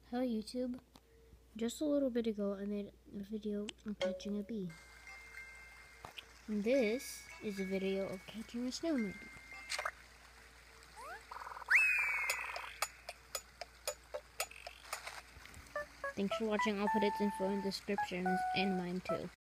Hello YouTube. Just a little bit ago I made a video on catching a bee. And this is a video of catching a snail. Thanks for watching. I'll put its info in the description and mine too.